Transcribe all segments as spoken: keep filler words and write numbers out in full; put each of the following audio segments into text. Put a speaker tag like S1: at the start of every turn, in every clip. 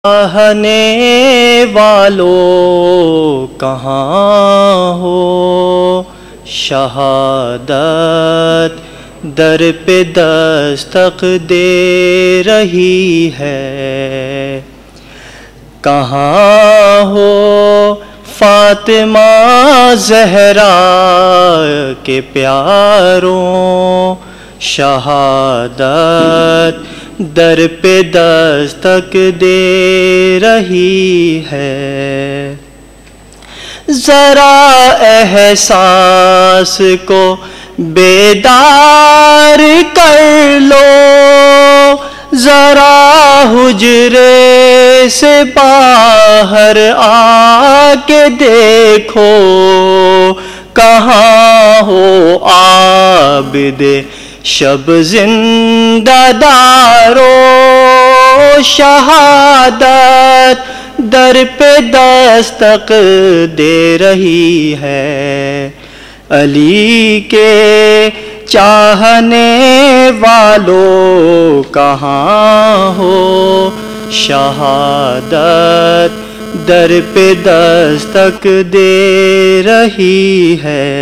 S1: چاہنے والوں کہاں ہو، شہادت در پہ دستک دے رہی ہے، کہاں ہو فاطمہ زہرا کے پیاروں، شہادت در پہ دستک دے رہی ہے۔ ذرا احساس کو بیدار کر لو، ذرا حجرے سے باہر آ کے دیکھو، کہاں ہو عابد شب زندہ دارو، شہادت در پہ دستک دے رہی ہے۔ علی کے چاہنے والوں کہاں ہو، شہادت در پہ دستک دے رہی ہے۔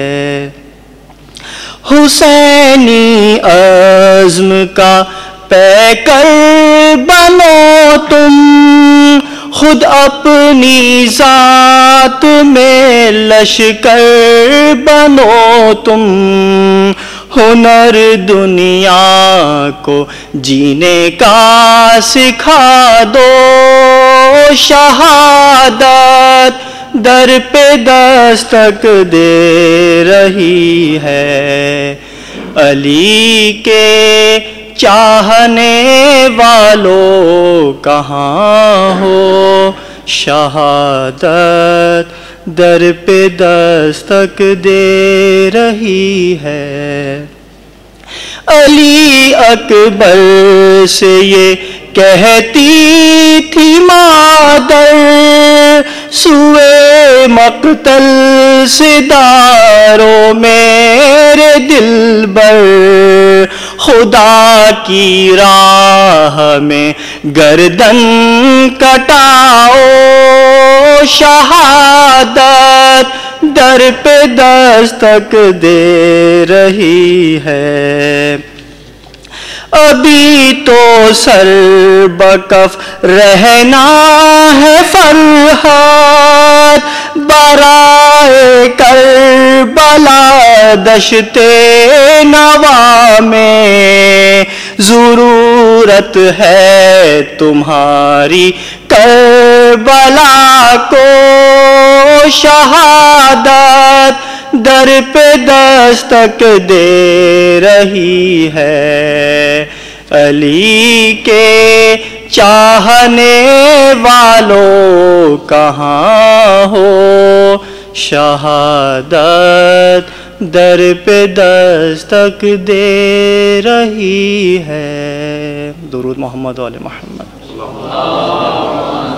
S1: حسینی عزم کا پیکر بنو تم، خود اپنی ذات میں لشکر بنو تم، ہنر دنیا کو جینے کا سکھا دو، شہادت در پہ دستک دے رہی ہے۔ علی کے چاہنے والوں کہاں ہو، شہادت در پہ دستک دے رہی ہے۔ علی اکبر سے یہ کہتی تھی مادر، سوئے مقتل سے دارو میرے دلبر، خدا کی راہ میں گردن کٹاؤ، شہادت در پہ دستک دے رہی ہے۔ ابھی تو سر بکف رہنا ہے فرحت، برائے کربلا دشت نوا میں، ضرورت ہے تمہاری کربلا کو، شہادت در پہ دستک دے رہی ہے۔ علی کے چاہنے والوں کہاں ہو، شہادت در پہ دستک دے رہی ہے۔ درود محمد و آل محمد۔